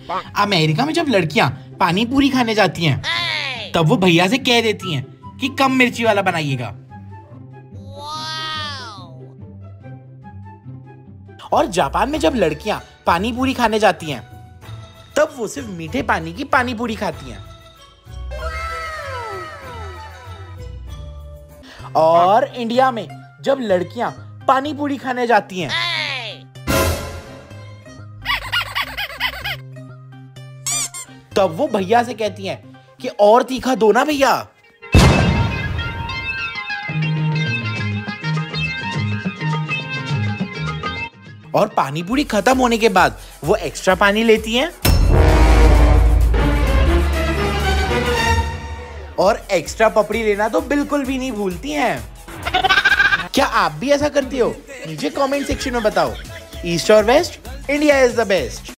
America में जब लड़कियां पानी पूरी खाने जाती हैं तब वो भैया से कह देती हैं कि कम मिर्ची वाला बनाइएगा। और जापान में जब लड़कियां पानी पूरी खाने जाती हैं तब वो सिर्फ मीठे पानी की पानी पूरी खाती हैं। और इंडिया में जब लड़कियां पानी पूरी खाने जाती हैं तब वो भैया से कहती हैं कि और तीखा दो ना भैया। और पानी पूरी खत्म होने के बाद वो एक्स्ट्रा पानी लेती हैं और एक्स्ट्रा पपड़ी लेना तो बिल्कुल भी नहीं भूलती हैं। क्या आप भी ऐसा करती हो? नीचे कमेंट सेक्शन में बताओ। ईस्ट और west, India is the best.